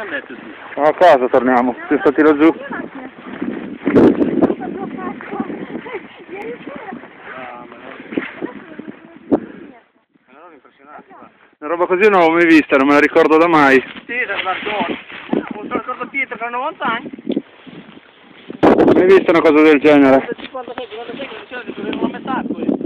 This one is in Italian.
andate tu? A casa torniamo, siamo stati laggiù. Una roba così non l'avevo mai vista, non me la ricordo da mai. Sì, da Bartolo. Non te lo ricordo Pietro che ha 90 anni. Non ho mai visto una cosa del genere. 56, 56, che diceva che dovevano metà.